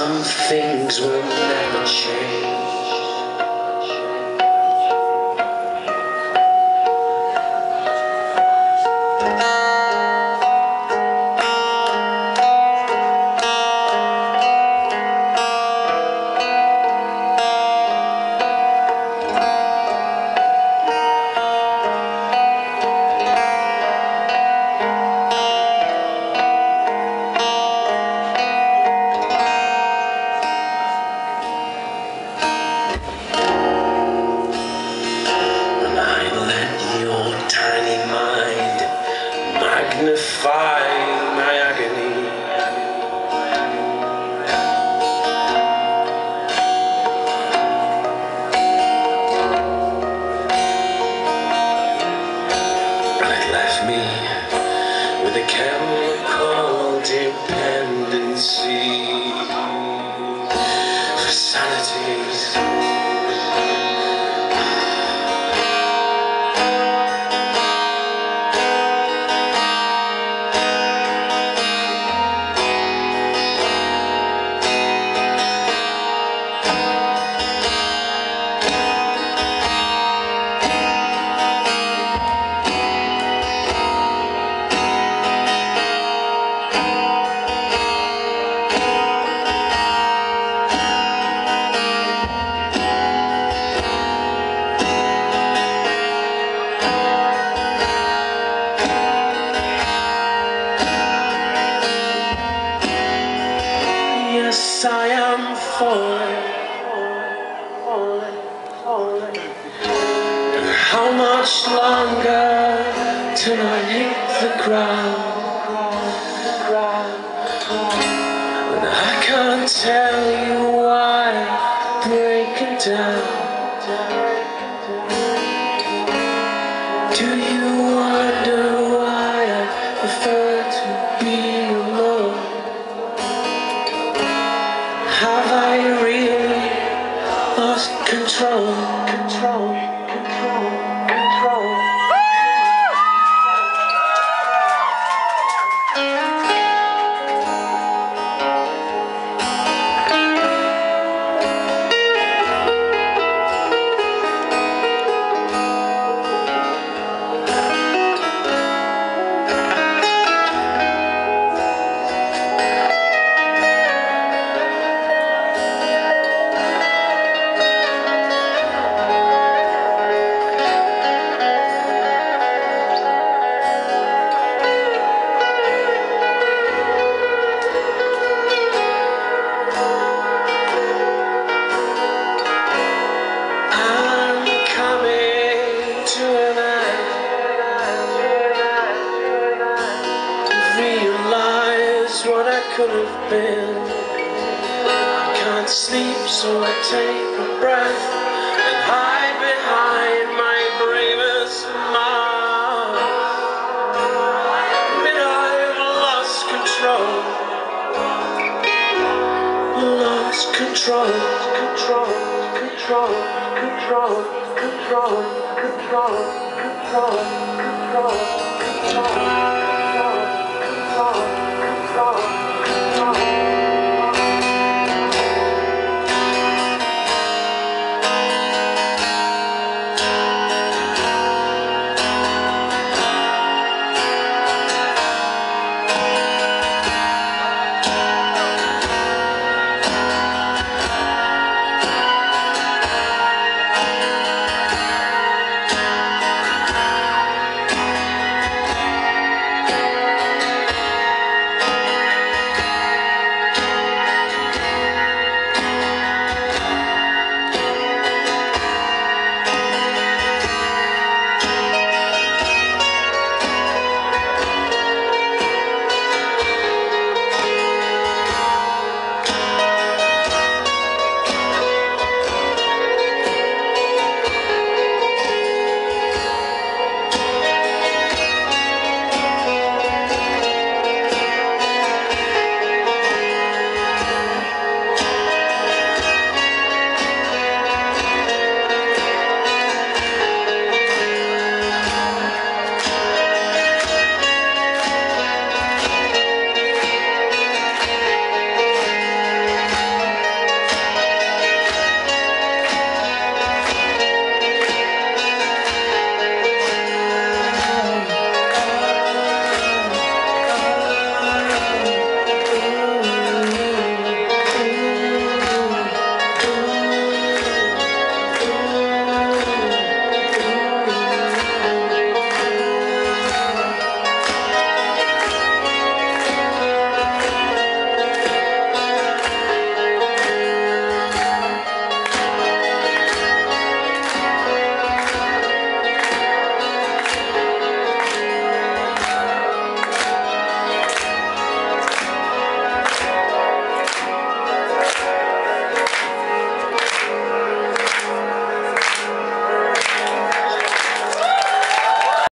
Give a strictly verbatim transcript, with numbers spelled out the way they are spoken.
Some things will never change. Tiny mind magnify my agony. And it left me with a chemical dependency for sanity. Yes, I am falling, falling, falling. And how much longer till I hit the ground? And I can't tell you why I'm breaking down. Do you wonder why I prefer to be alone? Have I really lost control, control, control, control? What I could have been. I can't sleep, so I take a breath and hide behind my bravest smile. But I've lost control, lost control, control, control, control, control, control, control, control, control.